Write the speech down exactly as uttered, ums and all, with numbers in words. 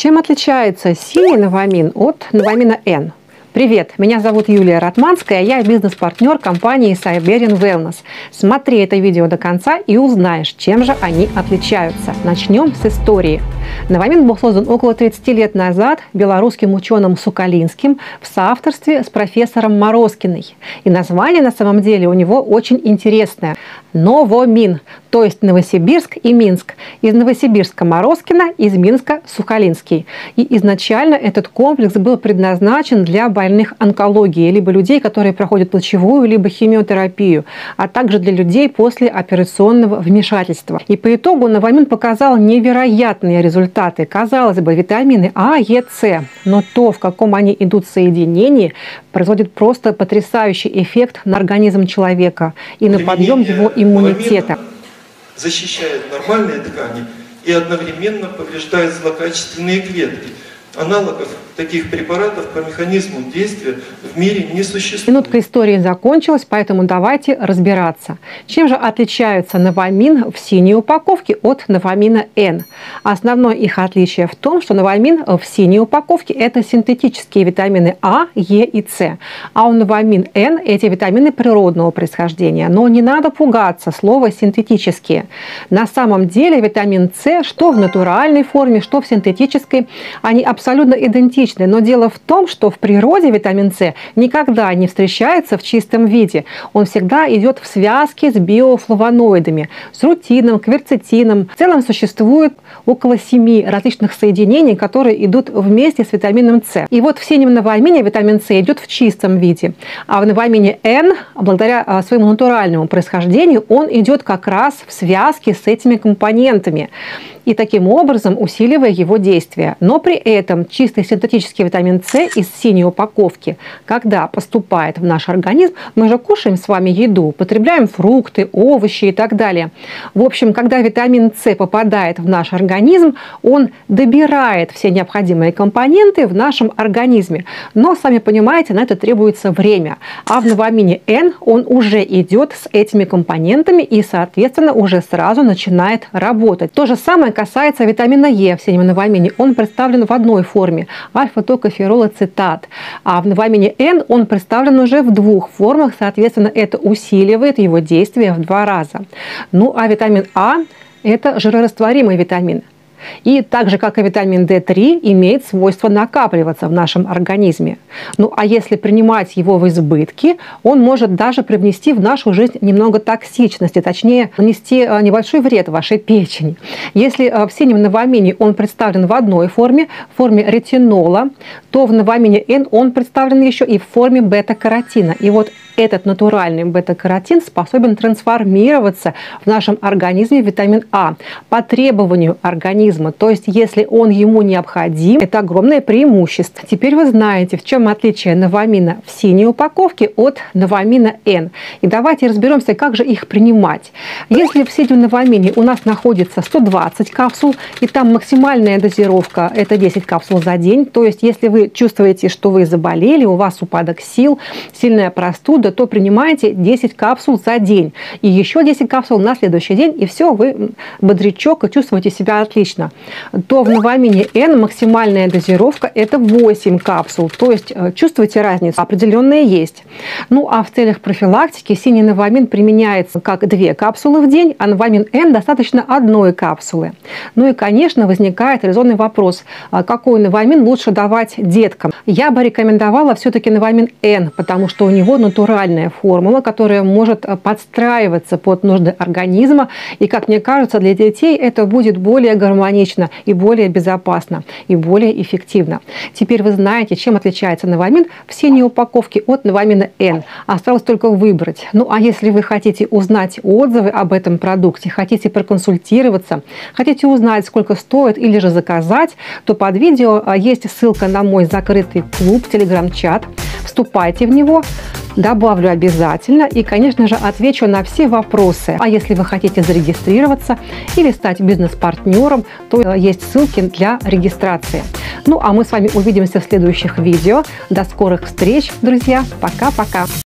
Чем отличается синий новамин от новамина N? Привет, меня зовут Юлия Ратманская, я бизнес-партнер компании Siberian Wellness. Смотри это видео до конца и узнаешь, чем же они отличаются. Начнем с истории. Новамин был создан около тридцати лет назад белорусским ученым Сукалинским в соавторстве с профессором Морозкиной. И название на самом деле у него очень интересное – Новомин, то есть Новосибирск и Минск. Из Новосибирска Морозкина, из Минска Сукалинский. И изначально этот комплекс был предназначен для больных онкологией, либо людей, которые проходят лучевую, либо химиотерапию, а также для людей после операционного вмешательства. И по итогу новамин показал невероятные результаты. Казалось бы, витамины А, Е, С, но то, в каком они идут в соединении, производит просто потрясающий эффект на организм человека и на подъем его иммунитета. Защищает нормальные ткани и одновременно повреждает злокачественные клетки. Аналогов таких препаратов по механизму действия в мире не существует. Минутка истории закончилась, поэтому давайте разбираться. Чем же отличается новамин в синей упаковке от новамина N? Основное их отличие в том, что новамин в синей упаковке – это синтетические витамины А, Е и С, а у новамин N эти витамины природного происхождения. Но не надо пугаться слова «синтетические». На самом деле витамин С, что в натуральной форме, что в синтетической, они абсолютно абсолютно идентичны, но дело в том, что в природе витамин С никогда не встречается в чистом виде. Он всегда идет в связке с биофлавоноидами, с рутином, кверцетином. В целом существует около семи различных соединений, которые идут вместе с витамином С. И вот в синем новамине витамин С идет в чистом виде, а в новамине N, благодаря своему натуральному происхождению, он идет как раз в связке с этими компонентами и таким образом усиливая его действие. Но при этом чистый синтетический витамин С из синей упаковки, когда поступает в наш организм, мы же кушаем с вами еду, потребляем фрукты, овощи и так далее. В общем, когда витамин С попадает в наш организм, он добирает все необходимые компоненты в нашем организме. Но, сами понимаете, на это требуется время. А в новамине N он уже идет с этими компонентами и, соответственно, уже сразу начинает работать. То же самое касается витамина Е в синем новамине. Он представлен в одной форме – альфа-токоферолацетат. А в новамине N он представлен уже в двух формах. Соответственно, это усиливает его действие в два раза. Ну а витамин А – это жирорастворимый витамин. И так же, как и витамин дэ три, имеет свойство накапливаться в нашем организме. Ну а если принимать его в избытке, он может даже привнести в нашу жизнь немного токсичности, точнее, нанести небольшой вред вашей печени. Если в синем новамине он представлен в одной форме, в форме ретинола, то в новамине N он представлен еще и в форме бета-каротина. И вот этот натуральный бета-каротин способен трансформироваться в нашем организме в витамин А по требованию организма. То есть, если он ему необходим, это огромное преимущество. Теперь вы знаете, в чем отличие новамина в синей упаковке от новамина N. И давайте разберемся, как же их принимать. Если в синем новамине у нас находится сто двадцать капсул, и там максимальная дозировка – это десять капсул за день, то есть, если вы чувствуете, что вы заболели, у вас упадок сил, сильная простуда, то принимаете десять капсул за день. И еще десять капсул на следующий день, и все, вы бодрячок и чувствуете себя отлично. То в новамине N максимальная дозировка – это восемь капсул. То есть чувствуете разницу? Определенная есть. Ну а в целях профилактики синий новамин применяется как две капсулы в день, а новамин N достаточно одной капсулы. Ну и, конечно, возникает резонный вопрос, какой новамин лучше давать деткам. Я бы рекомендовала все-таки новамин N, потому что у него натуральный формула, которая может подстраиваться под нужды организма. И, как мне кажется, для детей это будет более гармонично и более безопасно, и более эффективно. Теперь вы знаете, чем отличается новамин в синей упаковке от новамина N. Осталось только выбрать. Ну а если вы хотите узнать отзывы об этом продукте, хотите проконсультироваться, хотите узнать, сколько стоит или же заказать, то под видео есть ссылка на мой закрытый клуб, телеграм-чат. Вступайте в него. Добавлю обязательно и, конечно же, отвечу на все вопросы. А если вы хотите зарегистрироваться или стать бизнес-партнером, то есть ссылки для регистрации. Ну, а мы с вами увидимся в следующих видео. До скорых встреч, друзья. Пока-пока.